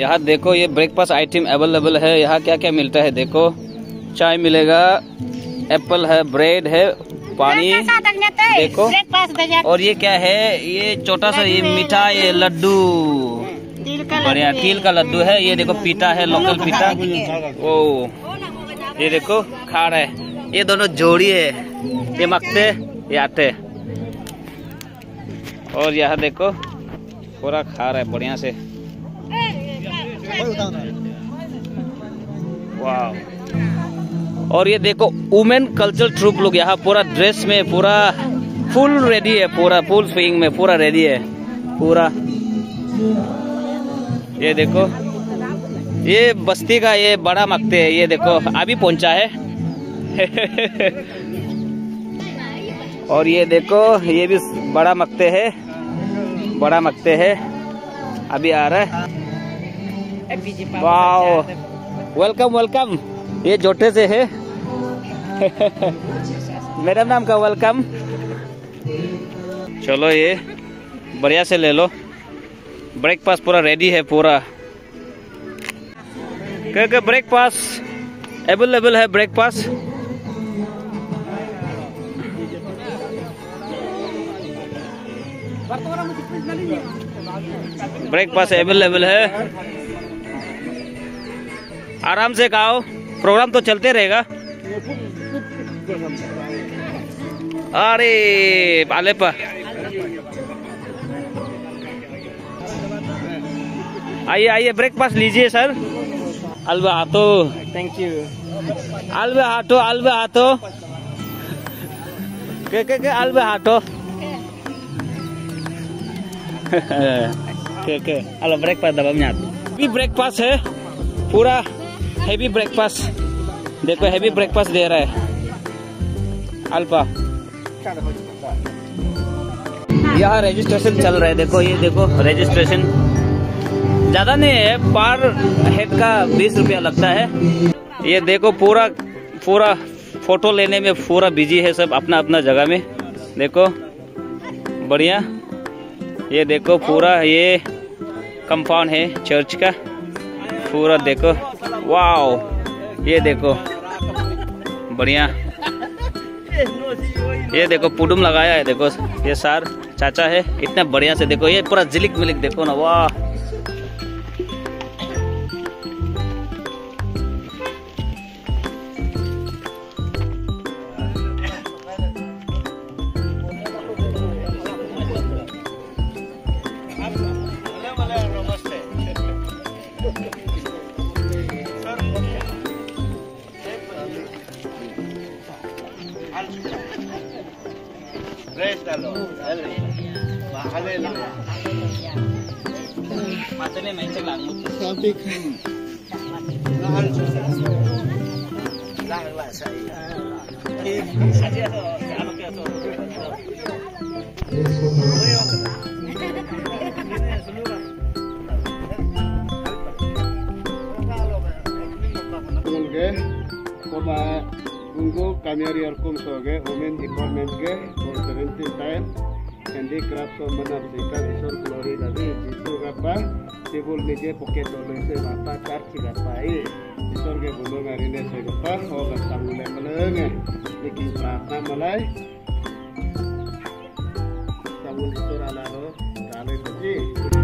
यहाँ देखो ये ब्रेकफास्ट आइटम अवेलेबल है। यहाँ क्या क्या मिलता है देखो, चाय मिलेगा, एप्पल है, ब्रेड है, पानी देखो। और ये क्या है, ये छोटा सा ये मीठा ये लड्डू, बढ़िया तिल का लड्डू है। ये देखो पीटा है, लोकल पीटा। ओ ये देखो खा रहा है, ये दोनों जोड़ी है, ये मकते ये आते। और यहाँ देखो पूरा खा रहा है बढ़िया से। वाह। और ये देखो वुमेन कल्चरल ट्रूप लोग यहाँ पूरा ड्रेस में पूरा फुल रेडी है, पूरा फुल स्विंग में पूरा रेडी है पूरा। ये देखो ये बस्ती का ये बड़ा मकते है, ये देखो अभी पहुंचा है। और ये देखो ये भी बड़ा मकते है, बड़ा मकते है, अभी आ रहा है। वाह वेलकम वेलकम, ये जोटे से है। मैडम नाम का वेलकम। चलो ये बढ़िया से ले लो, ब्रेकफास्ट पूरा रेडी है पूरा। क्या ब्रेकफास्ट अवेलेबल है, ब्रेकफास्ट ब्रेकफास्ट अवेलेबल है। आराम से खाओ, प्रोग्राम तो चलते रहेगा। अरे पाले पर आइए आइए ब्रेकफास्ट लीजिए सर। अलवा हाथो, थैंक यू। अलवा हाथो, अलवा हाथो के अलवा हाथो के अलो ब्रेकफास्ट दबा में भी ब्रेकफास्ट है पूरा हेवी ब्रेकफास्ट। देखो हेवी ब्रेकफास्ट दे रहा है अल्पा। यहाँ रजिस्ट्रेशन चल रहा है, देखो ये देखो रजिस्ट्रेशन ज्यादा नहीं है, पर हेड का 20 रुपया लगता है। ये देखो पूरा पूरा फोटो लेने में पूरा बिजी है सब अपना अपना जगह में। देखो बढ़िया, ये देखो पूरा ये कंपाउंड है चर्च का पूरा देखो। वाओ ये देखो बढ़िया, ये देखो पुडुम लगाया है, देखो ये सार चाचा है इतना बढ़िया से। देखो ये पूरा झिलिक मिलिक देखो ना, वाह Ungu kamera arkum soge women empowerment ke for 17 time handicraft so menafsirkan isor glory tadi itu apa tibul nije pocket dollar se mata kar kilapai isor ke gunung hari ini saya apa oh gantang mulai meleng bikin prata mulai sabul isor ala lo kali lagi.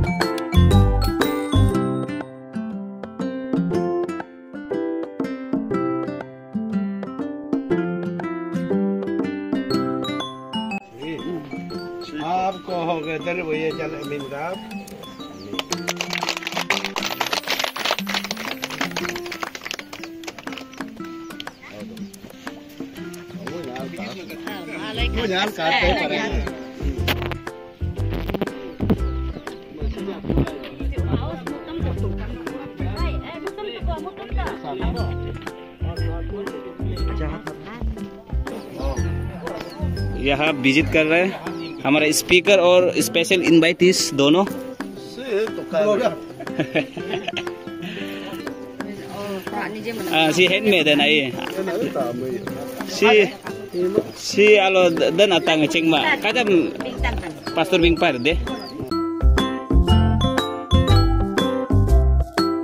आपको हो गए दर वो ये चल अमीन साहब मुझाल काटते पड़ेंगे। यहाँ विजिट कर रहे हैं हमारा स्पीकर और स्पेशल इनवाइटीज दोनों। si handmade na iya si alo dan atang ceng ma kadam pastor bing par deh.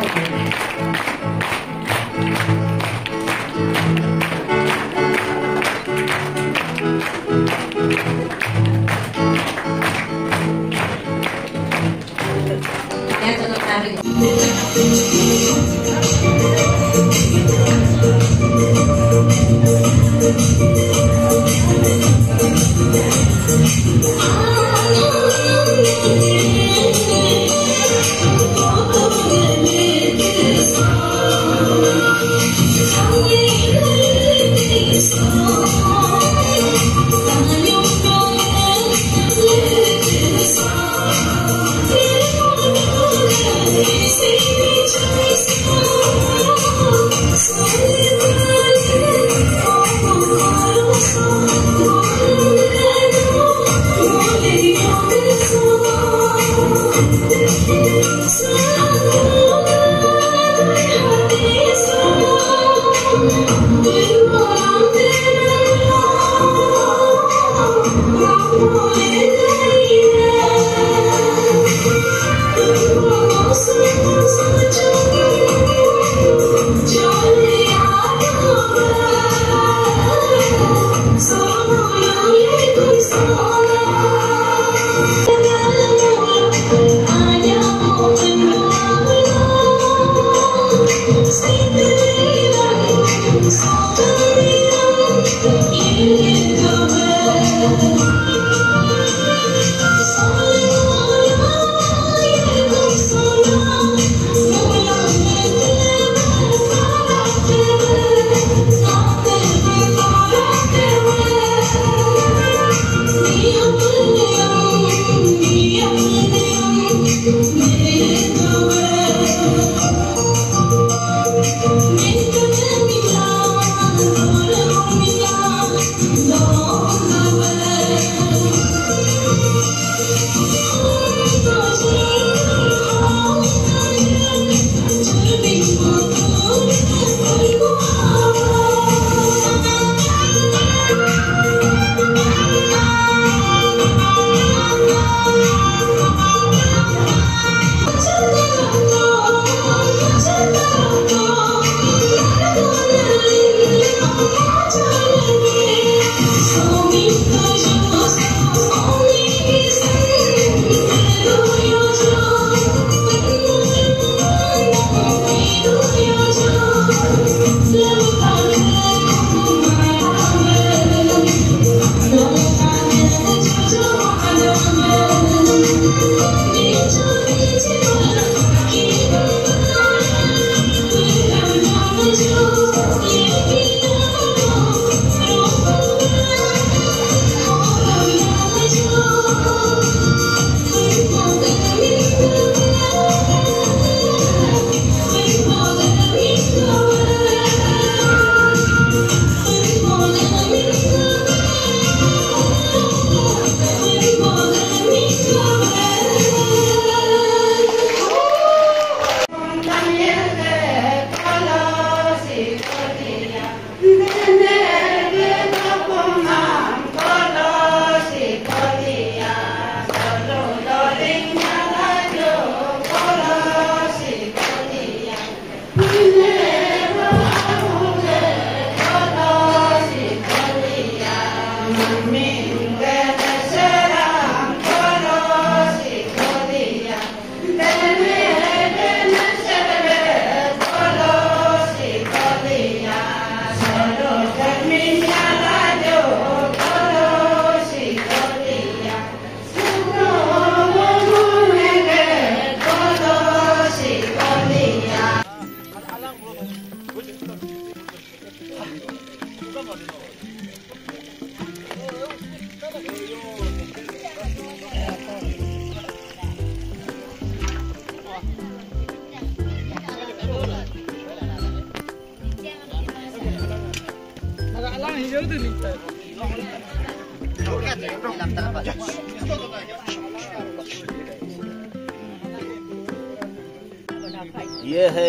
ये है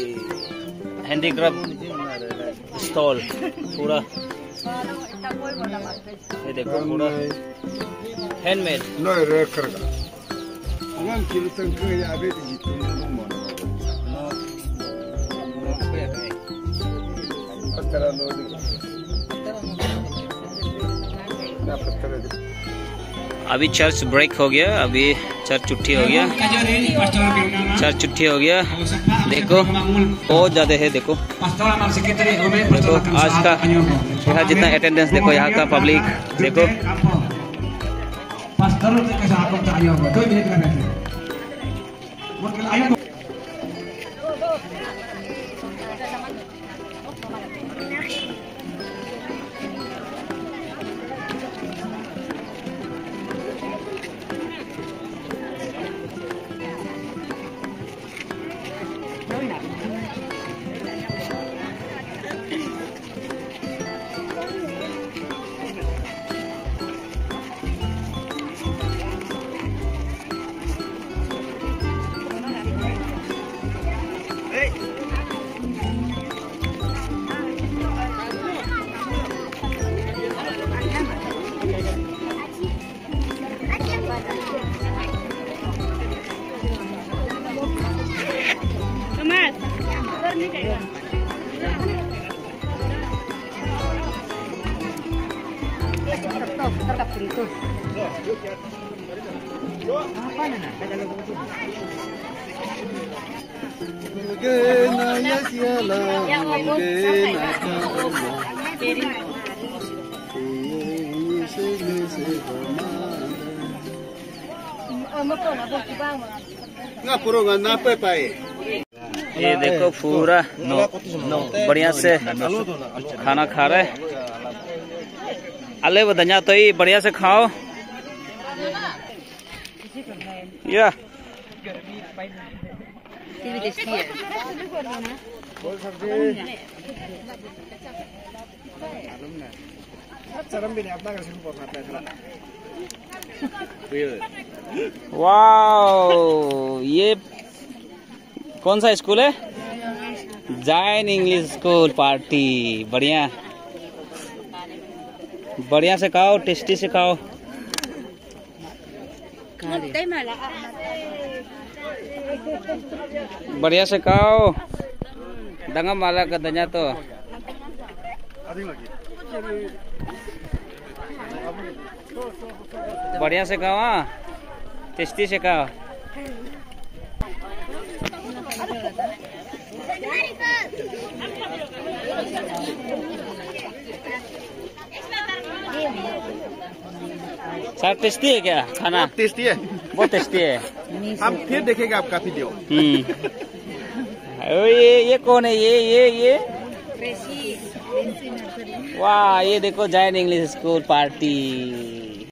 हैंडीक्राफ्ट स्टॉल पूरा, ये देखो पूरा हैंडमेड। अभी चर्च ब्रेक हो गया, अभी चर्च छुट्टी हो गया, चर्च छुट्टी हो गया। देखो बहुत ज्यादा है, देखो आज का यहाँ जितना अटेंडेंस, देखो यहाँ का पब्लिक देखो। ये देखो पूरा बढ़िया से खाना खा रहे। अले बदन्या तो ही बढ़िया से खाओ या। वाओ, ये कौन सा स्कूल है? Jain English school party. बढ़िया बढ़िया से खाओ, टेस्टी से खाओ। बढ़िया से खाओ, दंगा माला का दंजा तो बढ़िया से खाओ, हाँ टेस्टी से खाओ। सर टेस्टी है क्या खाना? टेस्टी है, बहुत टेस्टी है। हम फिर देखेंगे आपका वीडियो। ये कौन है? ये वाह, ये देखो जैन इंग्लिश स्कूल पार्टी।